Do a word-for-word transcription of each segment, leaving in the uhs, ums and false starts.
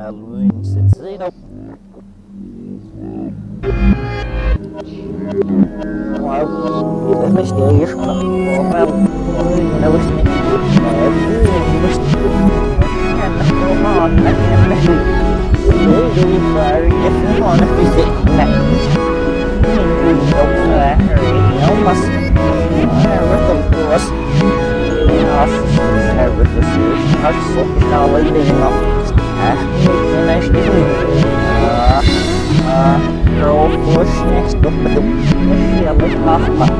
Halloween Sensei. Wow, kita mesti ayah kalau mau kita mesti mesti anak rumah anak anak ini baru kita mau nak bisik nak ini dok lah ini mas harus terus ya harus terus harus kita lagi nak ah ini nanti ah ah terus next dok betul ya betul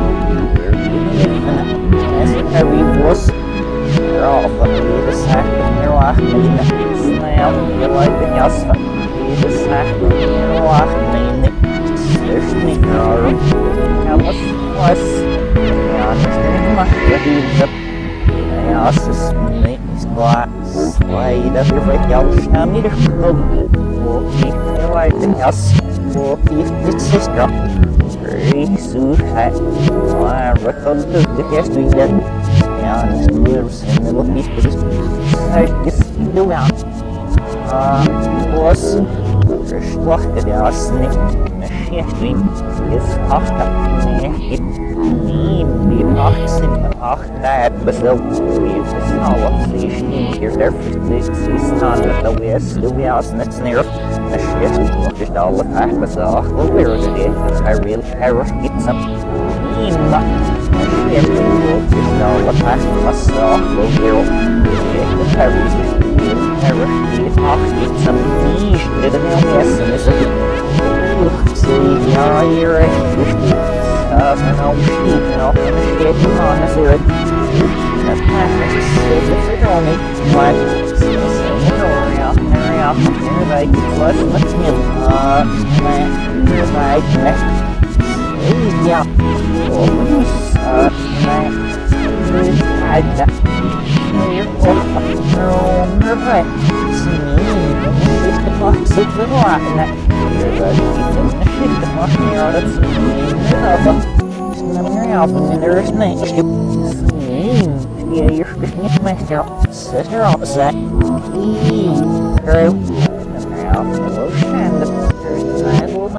Harry was Rafa the sack of Medina Snail the light in Yasfa the sack of Medina Seriously Nara Alice was understanding my the Yasis makes glass slide of your yellow shammy to club walkie the light in Yas walkie its sister very soon hat I reckon the history that and moves in the little piece I guess do out uh was geschlachtet der Snake Machine ist acht nicht nie die achtzehn acht besel ist all sich hier der ist ist not the west the west next near the shit just all the time but uh where is it I really have get some Yes, we will just know what I myself will do. The Harry, Harry, the ox get some niche, did a nail yes, and this is see, yeah, you're a uh, I know, sheep, you know, shit, you on this here. That's perfect. If you're on me, what? See, hurry up, hurry up, here's like, let's, let's him, uh, here's like, next. Yeah, oh, uh, man, I got your own right. See me, it's the box of the rock, and that you're the shit, the fuck me out of the number album, and there is nice. Yeah, you're fishing master, sister opposite. Eee, girl, and now, hello, Shanda.